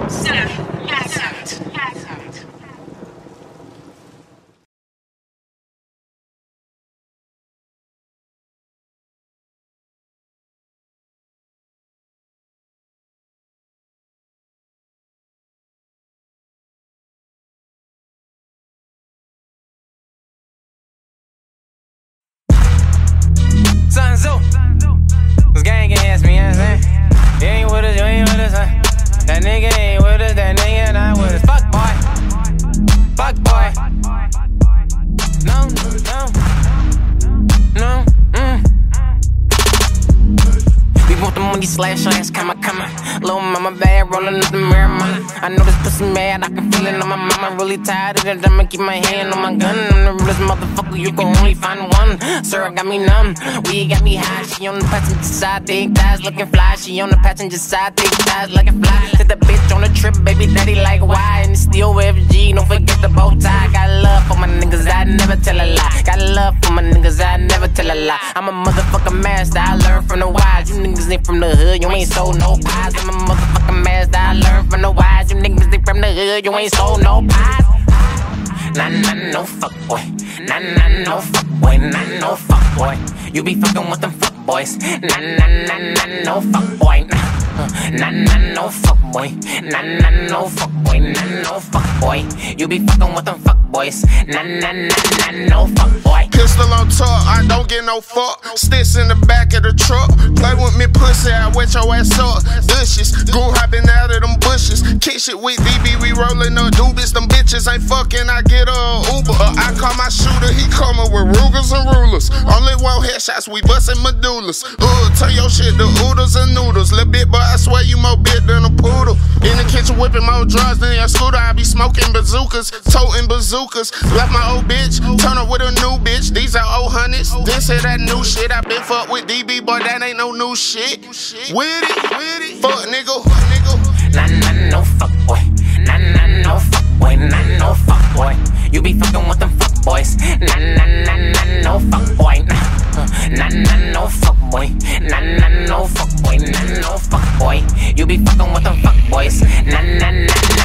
Sanzo, this gang ass me, you know what I'm saying? You ain't with us, you ain't with us, huh? That nigga ain't with us, that nigga not with us. Fuck boy, fuck boy. No, We want the money slash ass, come. Little mama bad, rolling up the marijuana. I know this pussy mad, I can feel it on my mama. Really tired of it, I'ma keep my hand on my gun. I'm the realest motherfucker, you can only find one. Sir, got me numb, we got me high. She on the passenger side, thick thighs looking fly. She on the passenger side, thick thighs looking fly. Took the bitch on the trip, baby daddy like why? And it's still FG, don't forget the bow tie. Got love for my niggas, I never tell a lie. Got love for my niggas, I never tell a lie. I'm a motherfucking master, I learned from the wise. You niggas ain't from the hood, you ain't sold no pies. I'm a motherfucking master, I learned from the wise. You niggas ain't from the hood, you ain't sold no pies. Nah, no fuck boy. Nah, no fuck boy. Nah, no fuck boy. You be fucking with them fuck boys. Nah, no fuck boy. Nah, no fuck boy. Nah, no fuck boy. Nah, no fuck boy. You be fucking with them fuck boys. Nah, no fuck boy. Pistol on top, I don't get no fuck. Sticks in the back of the truck. Play with me pussy, I wet your ass up. Dishes, go hopping out of them bushes. Kick shit with DB, we rolling up doobies. Them bitches ain't fucking, I get a Uber. I call my shooter, he coming with Rugers and rulers. Only one headshots, we bustin' medullas. Tell your shit the oodles and noodles. Lil' bit, but I swear you more bit than a poodle. In the kitchen whipping more drugs than your scooter. I be smoking bazookas, toting bazookas. Left my old bitch, turn up with a new bitch. These are old hundreds, this is that new shit. I been fucked with DB, boy, that ain't no new shit. With it, fuck nigga. Nah, no fuck boy. Nah, no fuck boy. Nah, no fuck boy. You be fucking with them fuck boys. Nah, no fuck boy. Nah, no fuck boy. Nah, no fuck boy. Nah, no fuck boy. You be fucking with them fuck boys. Nah,